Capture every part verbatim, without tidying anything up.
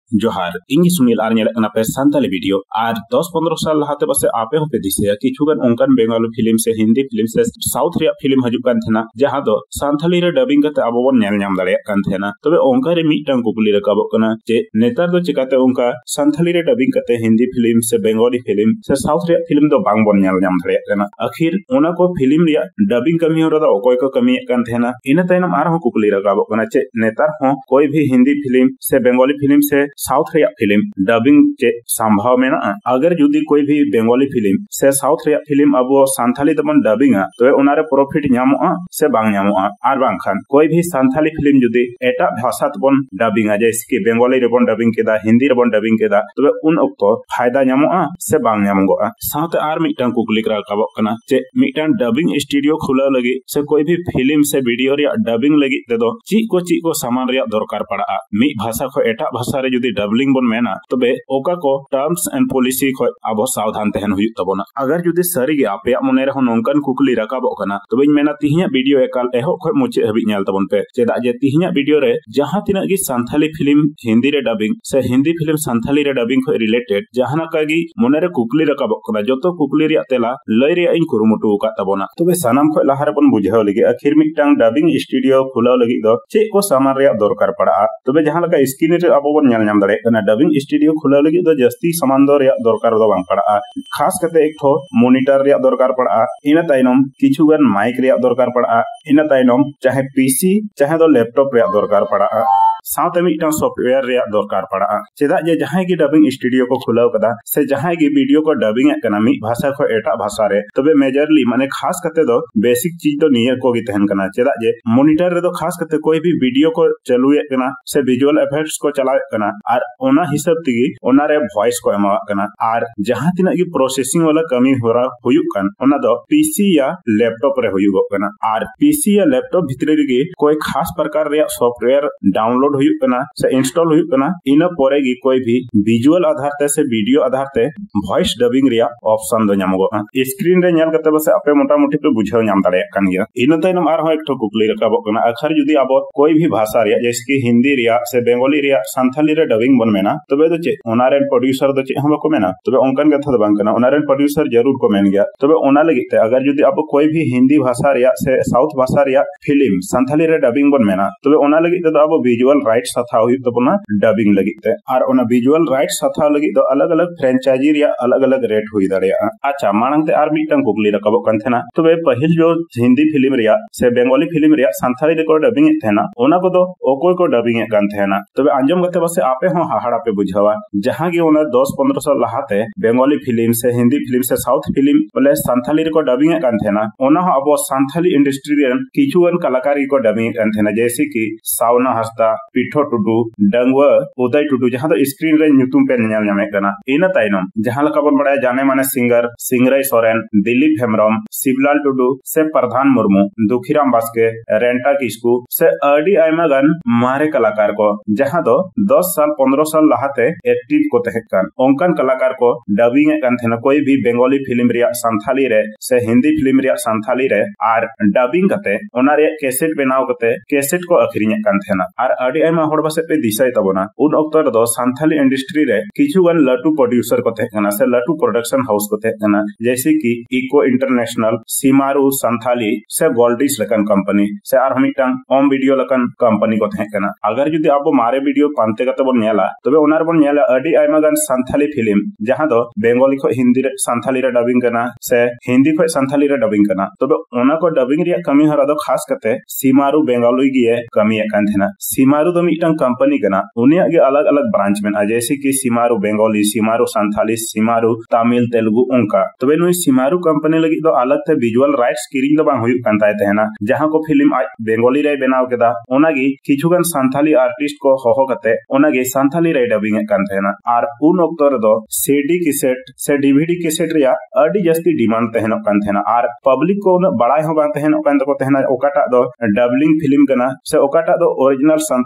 जोहार इंगी सुनील आर नेलक कना पे सांताली वीडियो आर दस पंद्रह साल लहाते बसे आपे होपे दिसे किछुगन उनकन बेंगली फिल्म से हिंदी फिल्म से साउथ रे फिल्म हजू कान थेना जहां दो सांताली रे डबिंग कते आबो बन नेल नाम दाड़े कान थेना तबे ओंका रे मिटन कुकुली रकाबो कना जे नेतार दो चिकाते उनका सांताली रे डबिंग कते हिंदी फिल्म से बेंगली फिल्म से साउथ रे फिल्म दो बांग बन नेल नाम दाड़े काना आखिर ओना को फिल्म रिया डबिंग कमी हो रदा ओकोय को कमी कान थेना इन तैनम आर हो कुकुली रकाबो कना चे नेतार हो कोई भी हिंदी फिल्म से बेंगली फिल्म से साउथ रे फिल्म डबिंग चे संभव में ना अगर जुदी कोई भी बेंगली फिल्म से साउथ रे फिल्म अब सांथाली दबन डबिंग तो उनारे प्रॉफिट न्यामोआ से बांग न्यामोआ आर बांग खान कोई भी सांथाली फिल्म जुदी एटा भाषा तबन डबिंग जैसे कि बेंगली रे बन डबिंग केदा हिंदी रे बन डबिंग केदा तबे उन अक्तो फायदा न्यामोआ से बांग न्यामोआ साथ आर मिटन कुकली करा काबो कना चे मिटन डबिंग स्टूडियो खुला लगी से कोई भी फिल्म से वीडियो रे डबिंग लगी तेदो ची को ची को सामान रे दरकार पड़ा मी भाषा को एटा भाषा रे जुदी डबिंग बन मेना तबे ओका को टर्म्स एंड पॉलिसी को अब सावधान तहन हुई तबना अगर जुदी सरी गे आपे मने रे नोंकन कुकली रकाबो कना तबे मेना तिहिया वीडियो एकाल एहो खो मुचे हबि नेल तबन पे चेदा जे तिहिया वीडियो रे जहां तिना गी सांथाली फिल्म हिंदी रे डबिंग से हिंदी फिल्म सांथाली रे डबिंग को रिलेटेड जहाना कागी मने रे कुकली रकाबो कना जतो कुकली रे तेला लय रे इन कुरुमुटु का तबना तबे सनाम खो लाहार बन बुझाव लगे आखिर मिटंग डबिंग स्टूडियो खुलाव लगी दो चे को सामान रे दरकार पड़ा तबे जहां लका स्क्रीन रे अब बन नेल नाम दाड़े कना डबिंग स्टूडियो खुला लगी दो जस्ती सामान दो रे दरकार दो बांग पड़ा खास करते एक ठो मॉनिटर रे दरकार पड़ा इन ताइनम किछुगन माइक रे दरकार पड़ा इन ताइनम चाहे पीसी चाहे दो लैपटॉप रे दरकार पड़ा साथ मिटन सॉफ्टवेयर रे दरकार पड़ा चेदा जे जहां की डबिंग स्टूडियो को खुलाव कदा से जहां की वीडियो को डबिंग कना मी भाषा को एटा भाषा रे तबे मेजरली माने खास करते दो बेसिक चीज तो नियर को गी तहन कना चेदा जे मॉनिटर रे तो खास करते कोई भी वीडियो को चलुए कना से विजुअल इफेक्ट्स को चलावे कना और ओना हिसाब तिगी ओना रे वॉइस को एमा कना और जहां तिना की प्रोसेसिंग वाला कमी होरा हुयुक कन ओना दो पीसी या लैपटॉप रे हुयुक कना और पीसी या लैपटॉप भितरे रे कोई खास प्रकार रे सॉफ्टवेयर डाउनलोड हुयुक कना से इंस्टॉल हुयुक कना इना परे गी कोई भी विजुअल आधार ते से वीडियो आधार ते वॉइस डबिंग रे ऑप्शन दो न्यामगो स्क्रीन रे नेल कते बसे आपे मोटा मोटी पे बुझाव न्याम दाड़े कान गया इन तैनम आर हो एक ठो कुकली रकाबो कना आखर जुदी अब कोई भी भाषा रे जैसे कि हिंदी रे से बेंगली रे सांथाली रे डबिंग बन मेना तबे तो चे ओनारे प्रोड्यूसर दो चे हम को मेना तबे ओंकन कथा दो बांग कना ओनारे प्रोड्यूसर जरूर को मेन गया तबे ओना लगी ते अगर जुदी अब कोई भी हिंदी भाषा रे से साउथ भाषा रे फिल्म सांथाली रे डबिंग बन मेना तबे ओना लगी ते अब विजुअल राइट्स था हुई तो पुना डबिंग लगी ते और ओना विजुअल राइट्स था लगी तो अलग-अलग फ्रेंचाइजी रे अलग-अलग रेट हुई दाड़े अच्छा मानंग ते आर मिटन कुकली रकाबो कन थेना तबे पहिल जो हिंदी फिल्म रे से बेंगली फिल्म रे सांथाली रे को डबिंग थेना ओना को तो ओकोय को डबिंग कान थेना तबे अंजम गते बसे आपे हो हाहाड़ा पे बुझावा जहां की ओना दस पंद्रह साल लहाते बेंगली फिल्म से हिंदी फिल्म से साउथ फिल्म बोले सांथाली रे को डबिंग कान थेना ओना अब सांथाली इंडस्ट्री रे किछुगन कलाकार को डबिंग कान थेना जैसे कि सावना हस्ता पिठो टुडू डंगवा उदय टुडू जहां तो स्क्रीन रे ᱧᱩᱛᱩᱢ पे नेल नामे कना इन ताइनम जहां लका बन बड़ा जाने माने सिंगर सिंगराई सोरेन दिलीप हेम्ब्रम शिवलाल टुडू से प्रधान मुर्मू दुखीराम बास्के रेंटा किस्कू से अडी आयमा गन मारे कलाकार को जहां दो दस साल पंद्रह साल लहाते एक्टिव को तहकान ओंकन कलाकार को डबिंग कान थेना कोई भी बेंगली फिल्म रे सांथाली रे से हिंदी फिल्म रे सांथाली रे आर डबिंग कते ओना रे कैसेट बनाव कते कैसेट को अखरिन कान थेना आर अडी आयमा होड़ बसे पे दिसाई तबना उन अक्तर दो सांथाली इंडस्ट्री रे किछुगन लटू प्रोड्यूसर को तहकाना से लटू प्रोडक्शन हाउस को तहकाना जैसे कि इको इंटरनेशनल सीमारू सांथाली से गोल्डिस लकन कंपनी से आर हमिटंग ओम वीडियो लकन कंपनी को तहकाना अगर जुदी अब मारे वीडियो पांते कते बन नेला तबे ओनार बन नेला अडी आयमा गन सांथाली फिल्म जहां दो बेंगली को हिंदी रे सांथाली रे डबिंग करना से हिंदी को सांथाली रे डबिंग करना तबे ओना को डबिंग रे कमी हरा दो खास करते सीमारू बेंगली गिए कमी कान थेना सीमारू दो मिटंग कंपनी कना उनिया के अलग अलग ब्रांच में जैसे कि सीमारू बेंगली सीमारू सांथाली सीमारू तमिल तेलुगु उनका तबे नुई सीमारू कंपनी लगी तो अलग थे विजुअल राइट्स किरिंग दो बांग हुई कांताय तेना जहां को फिल्म बेंगली रे बनाव केदा ओनागी किछुगन सांथाली आर्टिस्ट को होहो कते ओनागे सांथाली रे डबिंग कान तेना आर उन अक्तर दो सीडी कैसेट से डीवीडी कैसेट रे अडी जस्ती डिमांड तहनो कान तेना आर पब्लिक को बड़ाय हो बां तहनो कान तो तेना ओकाटा दो डबलिंग फिल्म कना से ओकाटा दो ओरिजिनल सांथाली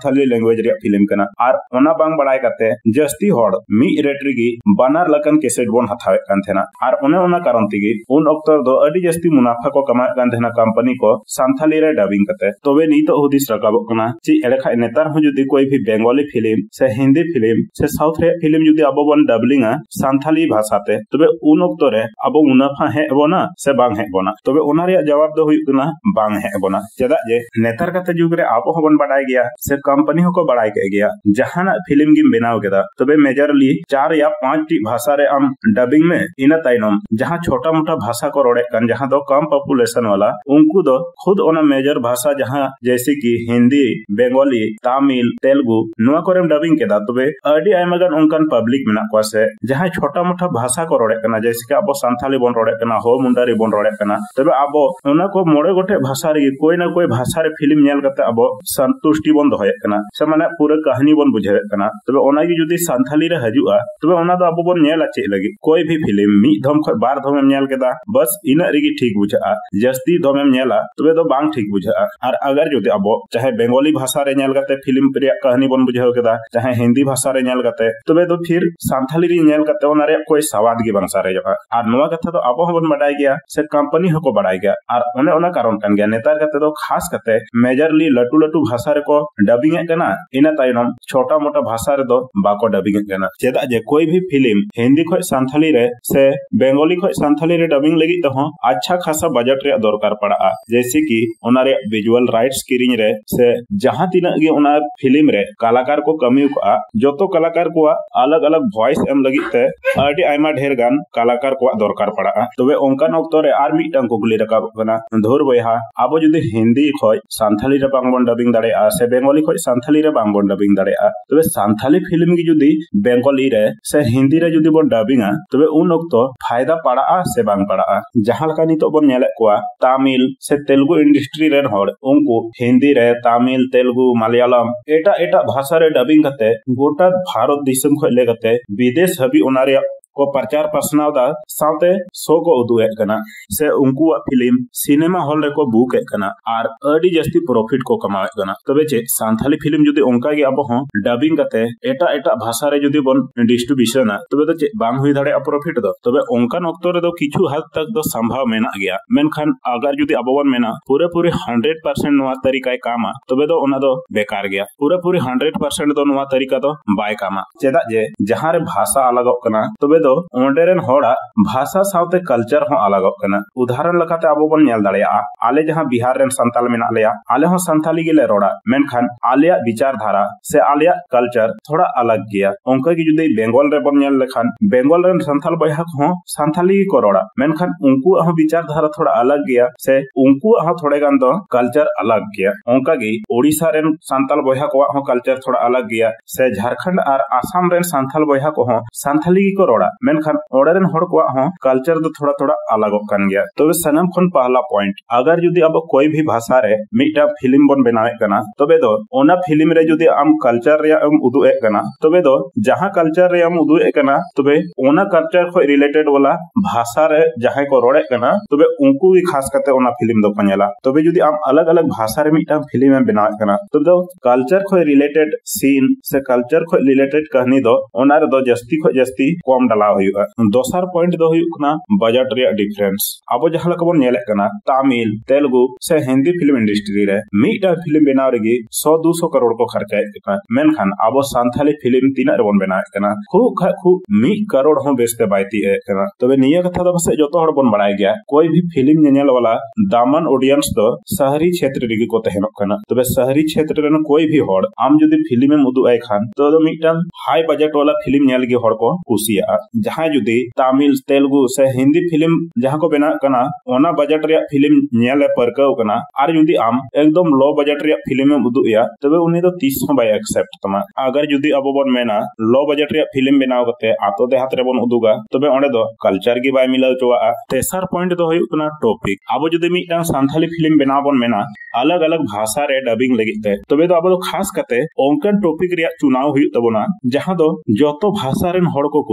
सान्थाली लैंग्वेज रे फिल्म कना आर ओना बांग बड़ाय काते जस्ती हॉड़ मी रेट रेगी बानार लकन केसेट बोन हथावे कान थेना आर ओने ओना कारण तिगी उन अक्तर दो अडी जस्ती मुनाफा को कमाए कान थेना कंपनी को सान्थाली रे डबिंग काते तबे नीतो हुदिस रकाबो कना ची एलेखा नेतार हो जुदी कोई भी बेंगली फिल्म से हिंदी फिल्म से साउथ रे फिल्म जुदी अबो बन डबलिंगा सान्थाली भाषाते तबे उन अक्तर रे अबो मुनाफा है बोना से बांग है बोना तबे ओना रे जवाब दो हुई कना बांग है बोना चेदा जे नेतार काते जुग रे आबो होबन बडाय गया से कंपनी हो को बडाय के गया जहाना फिल्म गिम बनाव केदा तबे मेजरली चार या पांच टी भाषा रे आम डबिंग में इना ताइनम जहां छोटा मोटा भाषा को रोड़े कन जहां दो कम पॉपुलेशन वाला उनको दो खुद ओना मेजर भाषा जहां जैसे कि हिंदी बेंगली तमिल तेलुगु नुआ कोरेम डबिंग केदा तबे अडी आइमागन उनकन पब्लिक मेना को से जहां छोटा मोटा भाषा को रोड़े कना जैसे कि अब सान्थाली बन रोड़े कना हो मुंडारी बन रोड़े कना तबे अब ओना को मोड़े गोटे भाषा रे कोई ना कोई भाषा रे फिल्म नेल करते अब संतुष्टि बन दोहे कना से माने पूरे कहानी बन बुझे कना तबे ओना की जुदी सान्थाली रे हजुआ तबे ओना दो अब बन नेला चे लगी कोई भी फिल्म मी धम ख बार धम नेल केदा बस इना रेगी ठीक बुझा जस्ती धम नेला तबे तो बांग ठीक बुझा और अगर जुदी अब चाहे बेंगली भाषा रे नेल करते फिल्म रे कहानी बन बुझाव केदा चाहे हिंदी भाषा रे नेल करते तबे तो फिर सान्थाली रे नेल करते ओना रे कोई सवाद गी बंसा रे जबा और नोआ कथा तो अब हबन बडाय गया से कंपनी हको बडाय गया और ओने ओना कारण कन गया नेतार करते तो खास करते मेजरली लटू लटू भाषा रे को डबिंग ए कना इना ताइनम छोटा मोटा भाषा रे दो बाको डबिंग ए कना चेदा जे कोई भी फिल्म हिंदी खो सान्थाली रे से बेंगली खो सान्थाली रे डबिंग लगी तो हो अच्छा खासा बजट रे दरकार पड़ा जैसे कि ओना रे विजुअल राइट्स किरिंग रे से जहां तिना गे ओना फिल्म रे कलाकार को कमी को जोतो कलाकार को अलग अलग वॉइस एम लगी ते अडी आइमा ढेर गान कलाकार को दरकार पड़ा तबे ओंकान ओक्तो रे आर मिटन कुकली रकाब कना धोर बयहा आबो जुदी हिंदी खो सान्थाली रे बांगबन डबिंग दाड़े आ से बेंगली खो सान्थाली रे बांगबन डबिंग दाड़े आ तबे सान्थाली फिल्म की जुदी बेंगली रे से हिंदी रे जुदी बन डबिंगा तबे उन ओक्तो फायदा पड़ा से बांग पड़ा जहां लका नितो बन नेले कोआ तमिल से तेलुगु इंडस्ट्री रे हड़ उनको हिंदी रे तमिल तेलुगु मलयालम एटा एटा भाषा रे डबिंग करते गोटा भारत दिसम खो ले करते विदेश हबी ओना रे को प्रचार प्रश्नाव दा साथे शो को उदुए कना से उनको फिल्म सिनेमा हॉल रे को बुक ए कना आर अडी जस्ती प्रॉफिट को कमाए कना तबे जे सान्थाली फिल्म जुदी उनका गे अब हो डबिंग करते एटा एटा भाषा रे जुदी बन डिस्ट्रीब्यूशन तबे तो जे बांग हुई धाड़े प्रॉफिट दो तबे उनका नक्तो रे दो किछु हद तक दो संभव मेना गया मेनखान अगर जुदी अब वन मेना पूरे पूरे हंड्रेड परसेंट नवा तरीका कामा तबे दो ओना दो बेकार गया पूरे पूरे हंड्रेड परसेंट दो नवा तरीका दो बाय कामा चेदा जे जहां रे भाषा अलग कना तबे दो ओंडेरन होड़ा भाषा साउते कल्चर हो अलग कना उदाहरण लकाते आबो बन नेल दाड़े आ आले जहां बिहार रेन संताल मेना लेया आले हो संताली गिले रोड़ा मेनखान आलिया विचारधारा से आलिया कल्चर थोड़ा अलग गया उनका की जुदी बेंगल रे बन नेल लेखान बेंगल रेन संताल बयहा हो संताली को रोड़ा मेनखान उनको हो विचारधारा थोड़ा अलग गया से उनको हो थोड़े गान दो कल्चर अलग गया उनका की ओडिसा रेन संताल बयहा को हो कल्चर थोड़ा अलग गया से झारखंड और आसाम रेन संताल बयहा को हो संताली को रोड़ा मेनखान ओडरन हड़ को हो कल्चर दो थोड़ा थोड़ा अलग कन गया तो सनम खन पहला पॉइंट अगर जुदी अब कोई भी भाषा रे मिटा फिल्म बन बनावे कना तबे दो ओना फिल्म रे जुदी आम कल्चर रे आम उदुए कना तबे दो जहां कल्चर रे आम उदुए कना तबे ओना कल्चर को रिलेटेड वाला भाषा रे जहां को रोड़े कना तबे उनको भी खास करते ओना फिल्म दो पनेला तबे जुदी आम अलग अलग भाषा रे मिटा फिल्म में बनावे कना तबे दो कल्चर को रिलेटेड सीन से कल्चर को रिलेटेड कहानी दो ओना रे दो जस्ती को जस्ती कम डाला हुआ दोसर पॉइंट दो हुई बजट रे डिफरेंस अब जहां लक बन नेले कना तमिल तेलुगु से हिंदी फिल्म इंडस्ट्री रे मिटा फिल्म बनाव रेगी सौ दो सौ करोड़ को खर्चा कना मेनखान अब सान्थाली फिल्म तीना रे बन बनाए कना खु खु मी करोड़ हो बेचते बायती ए कना तबे निया कथा दो बसे जतो हड़ बन बड़ाय गया कोई भी फिल्म नेनेल वाला दामन ऑडियंस दो शहरी क्षेत्र रेगी को तहनो कना तबे शहरी क्षेत्र रे कोई भी हड़ आम जदी फिल्म में मुदु आय खान तो दो मिटा हाई बजट वाला फिल्म नेल गे हड़ को कुसिया जहां जुदी तमिल तेलुगु से हिंदी फिल्म जहां को बना कना ओना बजट रे फिल्म नेले परकाव कना आर जुदी आम एकदम लो बजट रे फिल्म में उदुया तबे उनी दो तीस हो बाय एक्सेप्ट तमा अगर जुदी अब बन मेना लो बजट रे फिल्म बनाव कते आतो देहात रे बन उदुगा तबे ओंडे दो कल्चर की बाय मिलाव चोआ तेसर पॉइंट दो हुई कना टॉपिक अब जुदी मिटा सान्थाली फिल्म बनाव बन मेना अलग अलग भाषा रे डबिंग लगिते तबे दो अब दो खास कते ओंकन टॉपिक रे चुनाव हुई तबना जहां दो जतो भाषा रेन हड़ को कुसिया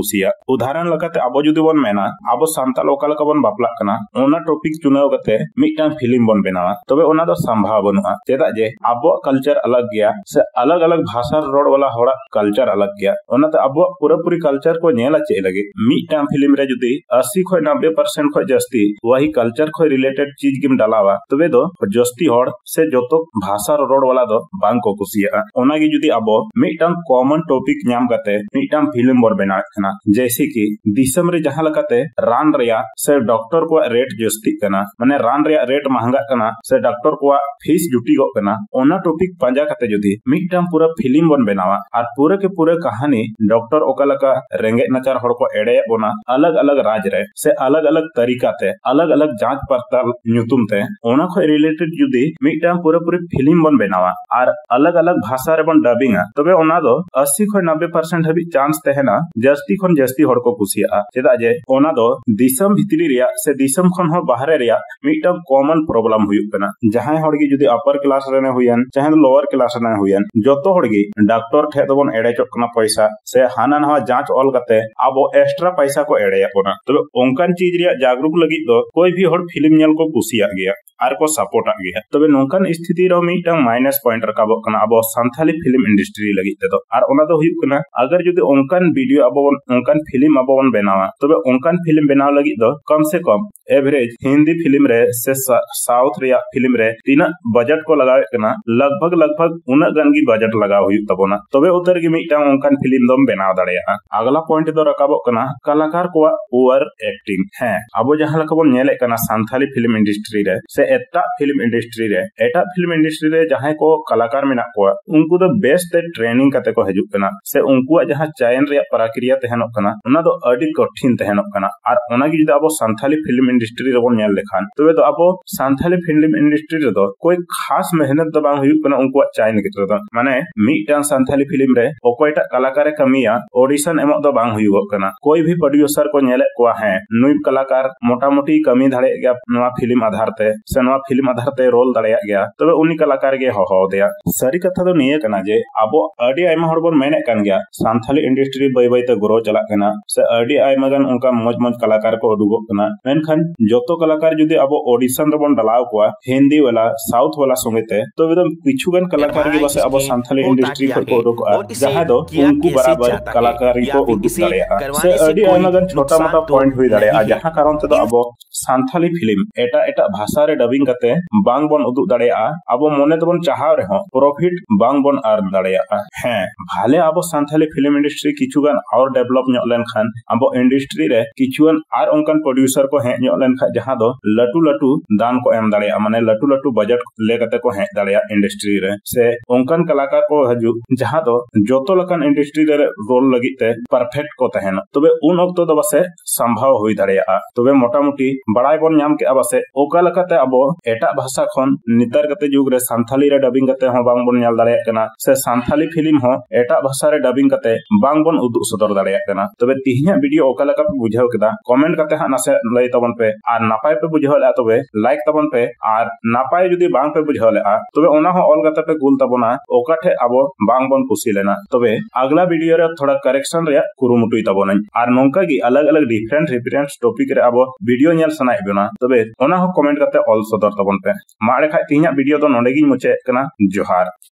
उदाहरण लगाते अब जुदी बन मेना अब सान्ताल ओका लका बन बापलाग कना ओना टॉपिक चुनाव कते मिटन फिल्म बन बनावा तबे ओना दो संभाव बनुआ चेदा जे अब कल्चर अलग गया से अलग अलग भाषा रोड वाला होड़ा कल्चर अलग गया ओनाते अब पूरा पूरी कल्चर को नेला चे लगे मिटन फिल्म रे जुदी अस्सी खय नब्बे परसेंट खय जस्ती वही कल्चर खय रिलेटेड चीज गिम डालावा तबे दो जस्ती होड़ से जोतो भाषा रोड वाला दो बांग को कुसिया ओना गी जुदी अब मिटन कॉमन टॉपिक नाम कते मिटन फिल्म बन बना कना जैसे कि दिसम रे जहां लकाते रान रिया से डॉक्टर को रेट जस्ती कना माने रान रिया रेट महंगा कना से डॉक्टर को फीस जुटी गो कना ओना टॉपिक पंजा कते जुदी मिटन पूरा फिल्म बन बनावा और पूरे के पूरे कहानी डॉक्टर ओका लका रेंगे नचार हड़ को एड़े बोना अलग अलग राज रे से अलग अलग तरीका ते अलग अलग जांच पड़ताल न्यूतुम ते ओना खो रिलेटेड जुदी मिटन पूरे पूरे फिल्म बन बनावा और अलग अलग भाषा रे बन डबिंगा तबे ओना दो अस्सी खो नब्बे परसेंट हबी चांस तहना जस्ती खन जस्ती हड़ को कुसिया चेदा जे ओना दो दिसम भितरी रिया से दिसम खन हो बाहरे रिया मिटन कॉमन प्रॉब्लम हुयुक कना जहां हड़गी जुदी अपर क्लास रेने हुयन चाहे लोअर क्लास रेने हुयन जोतो हड़गी डॉक्टर ठे दोबन एड़े चोक कना पैसा से हाना नवा जांच ऑल कते अब एक्स्ट्रा पैसा को एड़े कोना तबे ओंकान चीज रिया जागरूक लगी दो कोई भी हड़ फिल्म नेल को कुसिया गया आर को सपोर्ट आ गया तबे नोंकान स्थिति रो मिटन माइनस पॉइंट रकाबो कना अब सांथाली फिल्म इंडस्ट्री लगी तेदो आर ओना दो हुयुक कना अगर जुदी ओंकान वीडियो अब ओंकान फिल्म अब बन बनावा तबे ओंकान फिल्म बनाव लगी दो कम से कम एवरेज हिंदी फिल्म रे से साउथ रिया फिल्म रे तीना बजट को लगावे कना लगभग लगभग उना गन की बजट लगाव हुयुक तबोना तबे उतर की मिटन ओंकान फिल्म दम बनाव दाड़ेया अगला पॉइंट दो रकाबो कना कलाकार को ओवर एक्टिंग है अब जहां लका बन नेले कना सांथाली फिल्म इंडस्ट्री रे से एटा फिल्म इंडस्ट्री रे एटा फिल्म इंडस्ट्री रे जहां को कलाकार मेना को उनको दो बेस्ट ट्रेनिंग कते को हजुक कना से उनको जहां चयन रे प्रक्रिया तहनोक कना उना दो अडी कठिन तहनोक कना और ओना की जुदी अब सांथाली फिल्म इंडस्ट्री रे बन नेल लेखान तबे तो अब सांथाली फिल्म इंडस्ट्री रे दो कोई खास मेहनत दो बांग हुयुक कना उनको चयन के तो माने मिटन सांथाली फिल्म रे ओकोयटा कलाकार कमिया ऑडिशन एमो दो बांग हुयुक कना कोई भी प्रोड्यूसर को नेले को है नुई कलाकार मोटा मोटी कमी धाड़े गया नवा फिल्म आधार ते से नवा फिल्म आधार ते रोल दाड़ेया गया तबे उनी कलाकार गे हो देया सरी कथा दो निये कना जे अब अडी आयमा हड़ बन मेने कान गया सांथाली इंडस्ट्री बय बय ते ग्रो चला कना से अडी आयमा गन उनका मौज मौज कलाकार को उडुगो कना मेनखान जोतो कलाकार जुदी अब ऑडिशन रे बन डालाव को हिंदी वाला साउथ वाला संगीते तो एकदम किछु गन कलाकार के बस अब सांथाली इंडस्ट्री को उडुक जहां दो उनको बराबर कलाकार को उडुक दाड़ेया से अडी आयमा गन छोटा मोटा पॉइंट हुई दाड़ेया जहां कारण ते दो अब सांथाली फिल्म एटा एटा भाषा रे डबिंग कते बांग बन उदुक दाड़ेया अब मोने तबन चाहाव रे हो प्रॉफिट बांग बन अर्न दाड़ेया हैं भाले अब सांथाली फिल्म इंडस्ट्री किछुगान और डेवलप ᱧᱚᱜ लेन खान अब इंडस्ट्री रे किछुगान आर ओंकान प्रोड्यूसर को हे ᱧᱚᱜ लेन खा जहां दो लटू लटू दान को एम दाड़ेया माने लटू लटू बजट ले कते को हे दाड़ेया इंडस्ट्री रे से ओंकान कलाकार को हजु जहां दो जोतो लकन इंडस्ट्री रे रोल लगिते परफेक्ट को तहन तबे उन ओक्तो दो बसे संभव हुई दाड़ेया तबे मोटा मोटी बड़ाई बन नाम के अबसे ओका लकाते अब एटा भाषा खन नितर कते जुग रे सांथाली रे डबिंग कते हो बांग बन नेल दाड़ेया कना से सांथाली फिल्म हो एटा भाषा रे डबिंग कते बांग बन उदुक सदर दाड़ेया कना तबे तिहिया वीडियो ओका लका पे बुझाव केदा कमेंट कते हा नासे लई तबन पे आर नापाय पे बुझाव ला तबे लाइक तबन पे आर नापाय जुदी बांग पे बुझाव ला तबे ओना हो ऑल कते पे गुल तबना ओकाठे अब बांग बन कुसी लेना तबे अगला वीडियो रे थोड़ा करेक्शन रे कुरुमुटुई तबन आर नोंका गी अलग अलग डिफरेंट रेफरेंस टॉपिक रे अब वीडियो नेल सनाय बेना तबे ओना हो कमेंट कते ऑल सदर तबन पे माड़े खाय तिहिया वीडियो दो नोंडे गी मुचे कना जोहार।